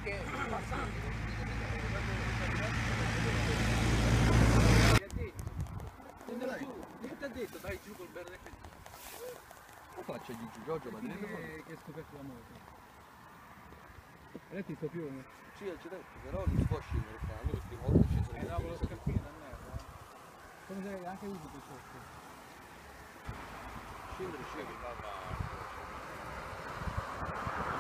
che passando. Che ti ha detto? Dai giù col berretto. Che faccia di giù, Giorgio? Ma che hai scoperto la moto? Hai detto sto più? Sì, ho già detto, però non si può scendere qua, noi l'ultima volta ci sono No, con lo scappino da merda. Come se anche lui tutto sotto. scendere, scendere.